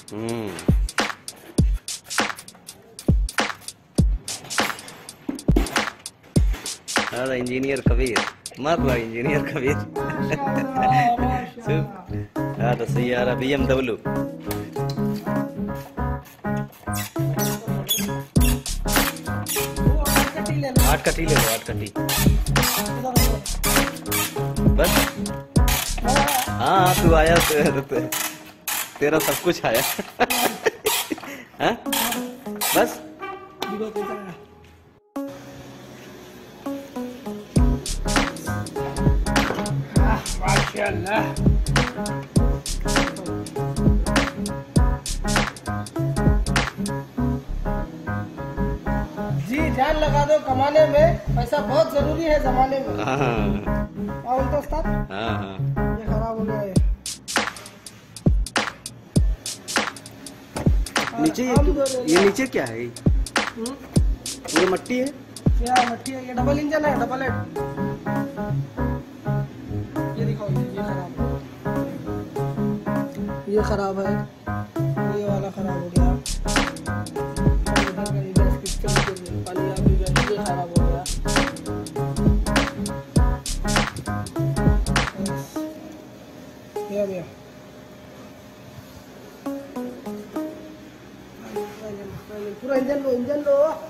हम्म। अरे इंजीनियर कबीर, मत हुआ इंजीनियर कबीर। हाँ तो सही आ रहा BMW। आठ कटी ले लो, 8 कटी बस। हाँ तू आया तो तेरा सब कुछ आया। हाँ बस। माशाल्लाह। जी ध्यान लगा दो, कमाने में पैसा बहुत जरूरी है जमाने में। हाँ और तो उस्ताद हाँ ये खराब हो गया है। नीचे ये नीचे क्या है? ये मट्टी है क्या मट्टी है? ये डबल इंजन है, डबल हेड। ये दिखाओ, ये खराब है, ये वाला खराब हो गया, पानी आ भी गया, ये खराब हो गया। ये पूरा इंजन लो, इंजन लो।